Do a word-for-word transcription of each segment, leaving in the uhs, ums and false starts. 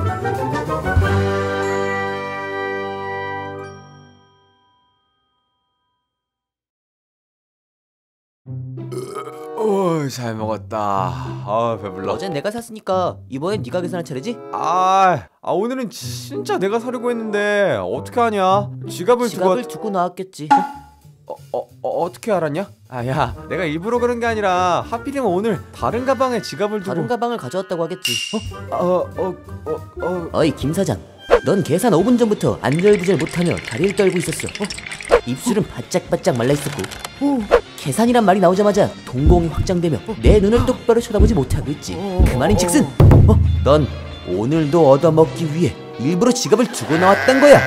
오, 잘 먹었다. 아, 배불러. 어젠 내가 샀으니까 이번엔 네가 계산할 차례지? 아, 아 오늘은 진짜 내가 사려고 했는데 어떻게 하냐? 지갑을, 지갑을 두고 두고 나왔겠지. 어, 어, 어, 어떻게 알았냐? 아, 야, 내가 일부러 그런 게 아니라 하필이면 오늘 다른 가방에 지갑을 두고. 다른 가방을 가져왔다고 하겠지. 어, 어, 어, 어, 어. 어이 김 사장, 넌 계산 오 분 전부터 안절부절 못하며 다리를 떨고 있었어. 어? 입술은 바짝바짝 말라있었고 어. 계산이란 말이 나오자마자 동공이 확장되며 내 눈을 똑바로 쳐다보지 못하고 있지. 그 말인즉슨 어? 넌 오늘도 얻어먹기 위해 일부러 지갑을 두고 나왔단 거야.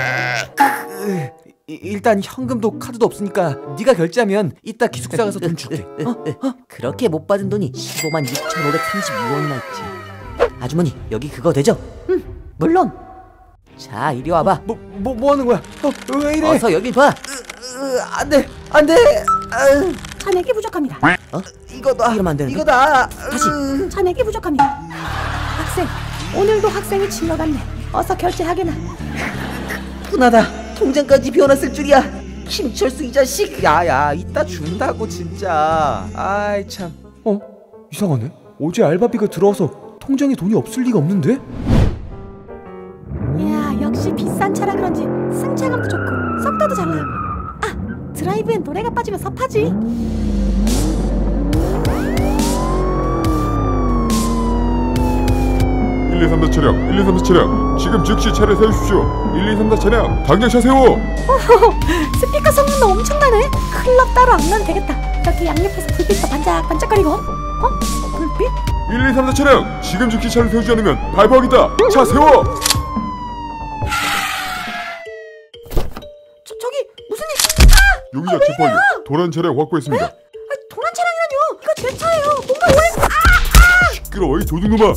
일단 현금도 카드도 없으니까 네가 결제하면 이따 기숙사 가서 돈 줄게. 어? 어? 그렇게 못 받은 돈이 십오만 육천오백삼십이 원이나 있지. 아주머니, 여기 그거 되죠? 응, 물론. 자, 이리 와봐. 뭐, 뭐, 뭐 하는 거야? 어, 왜 이래? 어서 여기 봐. 안 돼, 안 돼. 잔액이 부족합니다. 어? 이거다. 이러면 안 되는데? 이거다. 다시. 잔액이 부족합니다. 학생, 오늘도 학생이 질러갔네. 어서 결제하게나. 분하다. 통장까지 비워놨을 줄이야. 김철수 이 자식. 야야, 이따 준다고 진짜. 아이 참. 어? 이상하네. 어제 알바비가 들어와서 통장에 돈이 없을 리가 없는데? 이야, 역시 비싼 차라 그런지 승차감도 좋고 속도도 잘 나고. 아, 드라이브엔 노래가 빠지면 섭하지. 일 이 삼 사 차량, 일 이 삼 사 차량, 지금 즉시 차를 세우십시오. 일 이 삼 사 차량, 당장 차 세워. 오호호, 스피커 성능도 엄청나네. 클럽 따로 안 나면 되겠다. 저기 양옆에서 불빛도 반짝반짝거리고. 어? 불빛? 일 이 삼 사 차량, 지금 즉시 차를 세우지 않으면 발포하겠다. 차 세워. 저, 저기 무슨 일? 아! 용의자 체포 완료. 도난 차량 확보했습니다. 아, 도난 차량이라뇨. 이거 제 차예요. 뭔가 오해. 아! 아! 시끄러워 이 도둑놈아.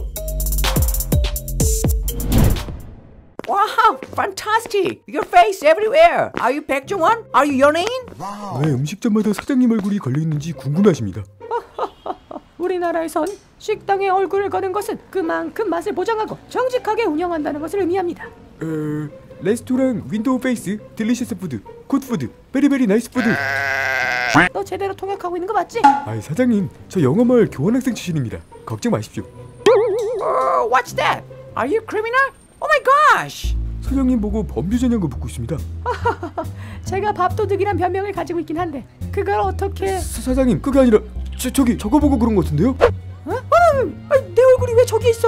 Wow, fantastic! Your face everywhere. Are you 백종원? Are you 연예인? 왜 음식점마다 사장님 얼굴이 걸려있는지 궁금해하십니다. 우리나라에선 식당에 얼굴을 거는 것은 그만큼 맛을 보장하고 정직하게 운영한다는 것을 의미합니다. 어... 레스토랑 윈도우 페이스, 딜리셔스 푸드, 굿푸드, 베리베리 나이스 푸드. 너 제대로 통역하고 있는 거 맞지? 아이 사장님, 저 영어마을 교환학생 출신입니다. 걱정 마십시오. Uh, what's that? Are you criminal? Oh my gosh! 사장님 보고 범죄자냐고 묻고 있습니다. 제가 밥도둑이란 변명을 가지고 있긴 한데 그걸 어떻게... 사, 사장님, 그게 아니라 저, 저기 저거 보고 그런 것 같은데요? 어? 아, 내 얼굴이 왜 저기 있어?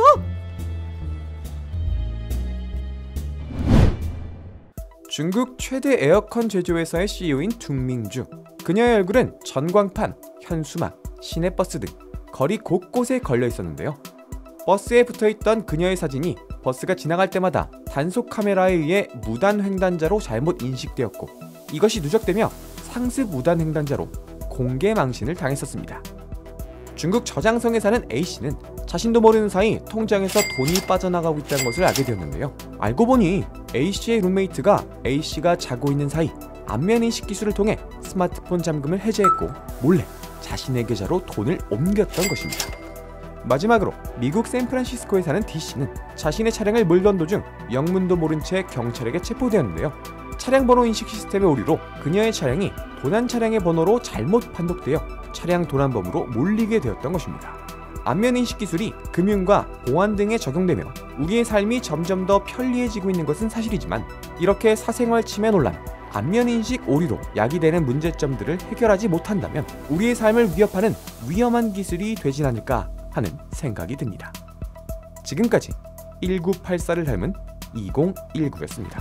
중국 최대 에어컨 제조회사의 씨이오인 둥밍주. 그녀의 얼굴은 전광판, 현수막, 시내버스 등 거리 곳곳에 걸려 있었는데요. 버스에 붙어있던 그녀의 사진이 버스가 지나갈 때마다 단속 카메라에 의해 무단 횡단자로 잘못 인식되었고, 이것이 누적되며 상습 무단 횡단자로 공개 망신을 당했었습니다. 중국 저장성에 사는 A씨는 자신도 모르는 사이 통장에서 돈이 빠져나가고 있다는 것을 알게 되었는데요. 알고 보니 A씨의 룸메이트가 A씨가 자고 있는 사이 안면인식 기술을 통해 스마트폰 잠금을 해제했고 몰래 자신의 계좌로 돈을 옮겼던 것입니다. 마지막으로 미국 샌프란시스코에 사는 D씨는 자신의 차량을 몰던 도중 영문도 모른 채 경찰에게 체포되었는데요. 차량 번호 인식 시스템의 오류로 그녀의 차량이 도난 차량의 번호로 잘못 판독되어 차량 도난범으로 몰리게 되었던 것입니다. 안면인식 기술이 금융과 보안 등에 적용되며 우리의 삶이 점점 더 편리해지고 있는 것은 사실이지만, 이렇게 사생활 침해 논란, 안면인식 오류로 야기되는 문제점들을 해결하지 못한다면 우리의 삶을 위협하는 위험한 기술이 되진 않을까 하는 생각이 듭니다. 지금까지 천구백팔십사를 닮은 이천십구였습니다.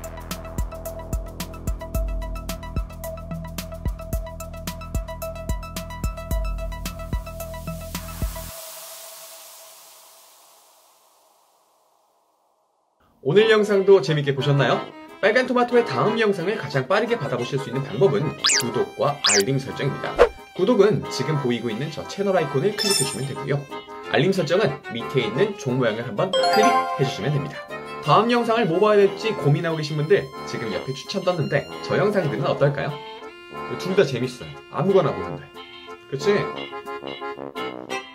오늘 영상도 재밌게 보셨나요? 빨간 토마토의 다음 영상을 가장 빠르게 받아보실 수 있는 방법은 구독과 알림 설정입니다. 구독은 지금 보이고 있는 저 채널 아이콘을 클릭해주시면 되고요. 알림 설정은 밑에 있는 종 모양을 한번 클릭해주시면 됩니다. 다음 영상을 뭐 봐야 될지 고민하고 계신 분들 지금 옆에 추천 떴는데 저 영상들은 어떨까요? 둘 다 재밌어요. 아무거나 보는데. 그치?